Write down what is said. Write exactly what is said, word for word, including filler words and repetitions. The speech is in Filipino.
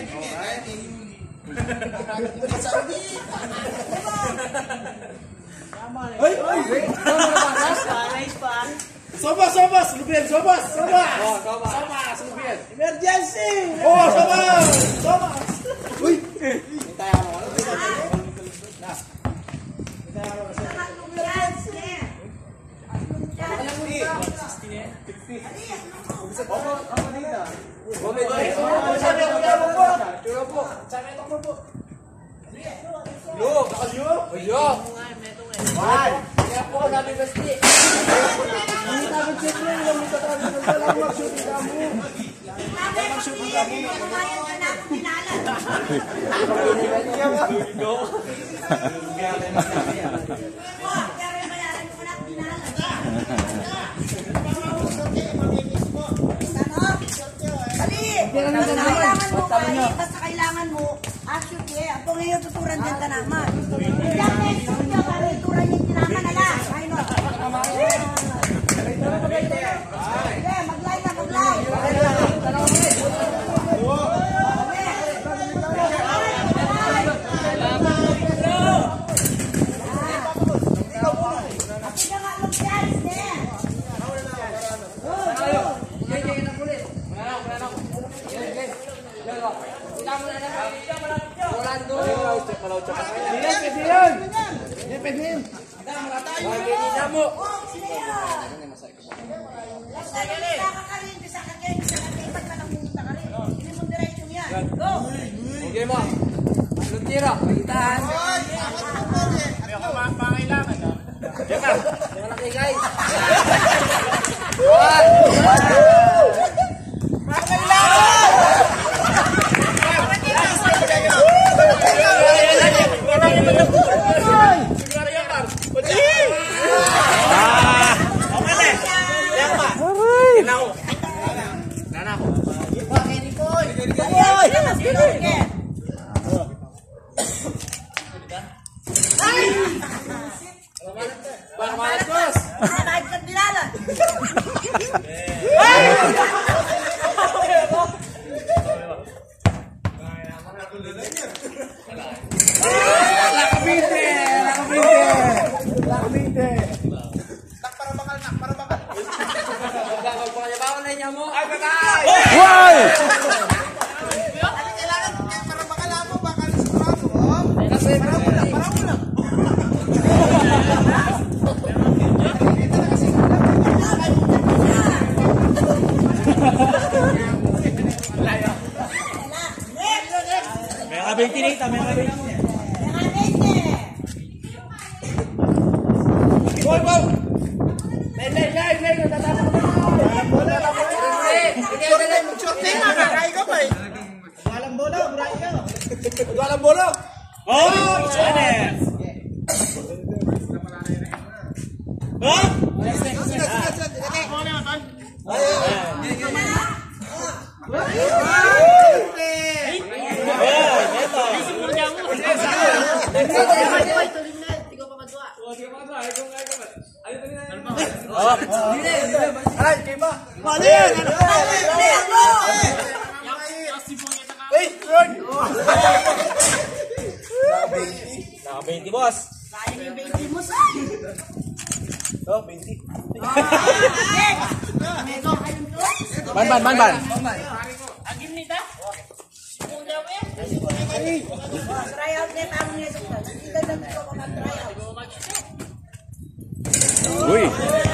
Ay, ay. Nice pa. Sobas, sobas, Ruben, sobas, sobas. Oh, sobas. Sobas, Ruben. Emergency! Oh, sobas. Sobas. Uy. Hintay ako. Na. Yo, kakalyo. Yo. One. Kaya po ako namin basti. Hindi tayo check mo yung mga tatawag ng dalang mag-shooting ka mo. Mag-shooting ka mo. Kailangan mo kahit basta kailangan mo action eh. Ako ngayon tuturan din ka naman. Yan eh, suyo para tuturan yung tinaman na lang. Ay no. Okay, mag-line na, mag-line. Okay mo. Lutira, itahan. May ako pangailangan ha. Diyan ka. Diyan ka guys. Bentinita, may bentinita. Gol, gol. Lay, lay, lay, lay, tatama ko. Bola, bola. Hindi, hindi, mag-shot din na, kakain ka pa eh. Walang bola, buray ka. Walang bola. Oh, Janes. Oh? Ay, kima. Mali yan. Hey, run. Naka twenty, boss. Sayang yung twenty mo, say. Oh, twenty. Ban, ban, ban, ban. Agin nita? Punya mo yan? Try out niya, tamang niya. Hindi ka lang ito kung mag-try out. Uy.